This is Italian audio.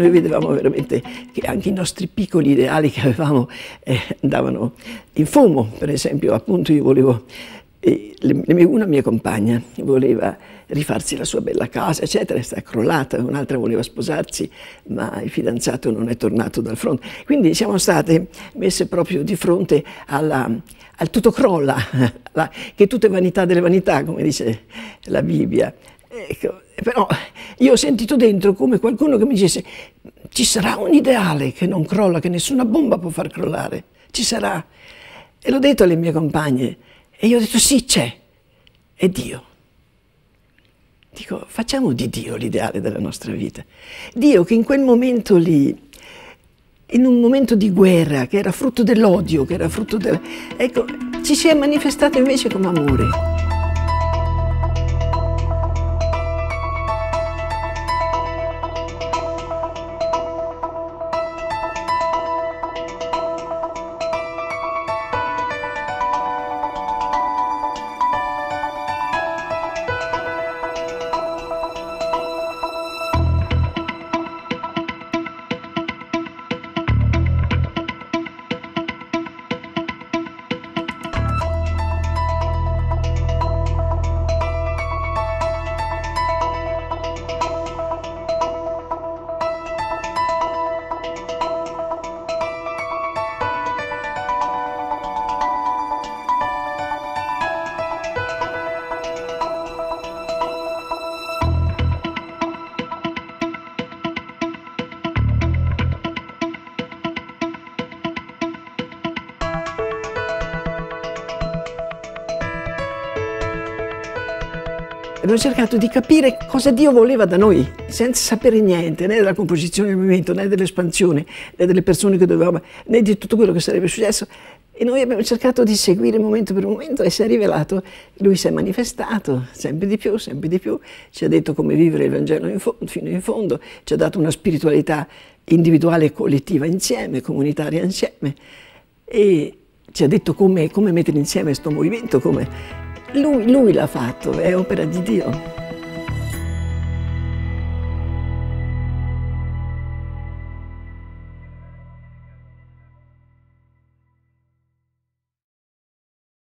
noi vedevamo veramente che anche i nostri piccoli ideali che avevamo andavano in fumo. Per esempio, appunto, io volevo, una mia compagna voleva rifarsi la sua bella casa, eccetera, è crollata, un'altra voleva sposarsi, ma il fidanzato non è tornato dal fronte. Quindi siamo state messe proprio di fronte al tutto crolla, che tutto è vanità delle vanità, come dice la Bibbia. Ecco, però io ho sentito dentro come qualcuno che mi dicesse: ci sarà un ideale che non crolla, che nessuna bomba può far crollare, ci sarà. E l'ho detto alle mie compagne e io ho detto: sì, c'è, è Dio. Dico, facciamo di Dio l'ideale della nostra vita. Dio che in quel momento lì, in un momento di guerra, che era frutto dell'odio, che era frutto del... Ecco, ci si è manifestato invece come amore. Abbiamo cercato di capire cosa Dio voleva da noi, senza sapere niente, né della composizione del movimento, né dell'espansione, né delle persone che dovevamo, né di tutto quello che sarebbe successo. E noi abbiamo cercato di seguire momento per momento e si è rivelato, lui si è manifestato sempre di più, ci ha detto come vivere il Vangelo fino in fondo, ci ha dato una spiritualità individuale e collettiva insieme, comunitaria insieme, e ci ha detto come mettere insieme questo movimento, come... Lui l'ha fatto, è opera di Dio.